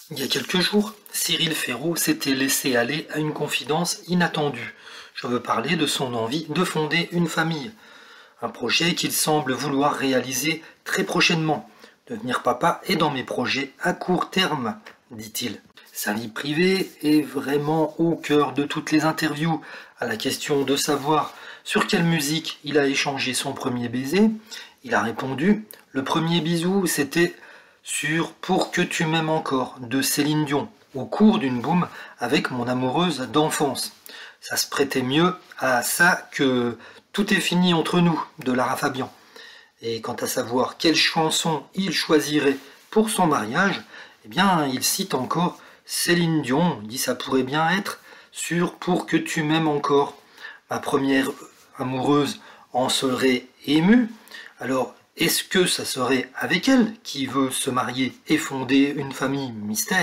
Il y a quelques jours, Cyril Ferraud s'était laissé aller à une confidence inattendue. Je veux parler de son envie de fonder une famille. Un projet qu'il semble vouloir réaliser très prochainement. Devenir papa est dans mes projets à court terme, dit-il. Sa vie privée est vraiment au cœur de toutes les interviews. À la question de savoir sur quelle musique il a échangé son premier baiser, il a répondu « Le premier bisou, c'était sur Pour que tu m'aimes encore de Céline Dion, au cours d'une boum avec mon amoureuse d'enfance. Ça se prêtait mieux à ça que Tout est fini entre nous de Lara Fabian. Et quant à savoir quelle chanson il choisirait pour son mariage, eh bien, il cite encore Céline Dion. Il dit ça pourrait bien être sur Pour que tu m'aimes encore. Ma première amoureuse en serait émue. Alors, est-ce que ça serait avec elle qui veut se marier et fonder une famille mystère ?